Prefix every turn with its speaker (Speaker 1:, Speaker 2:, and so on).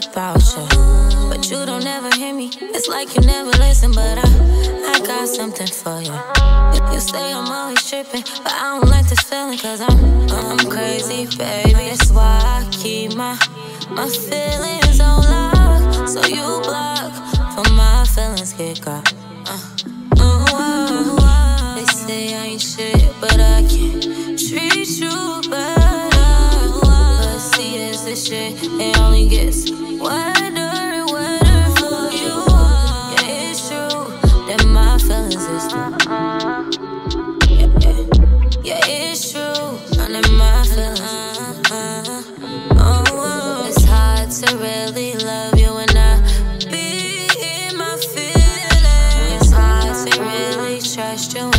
Speaker 1: about you, but you don't ever hear me. It's like you never listen, but I got something for you. You say I'm always tripping, but I don't like this feeling, cause I'm crazy, baby. That's why I keep my feelings on lock. So you block for my feelings get caught. They say I ain't shit, but I can treat you better. But see, this is shit, it only gets wetter and wetter for you. Yeah, it's true that my feelings is true. Yeah, it's true that my feelings. It's hard to really love you when I be in my feelings. It's hard to really trust you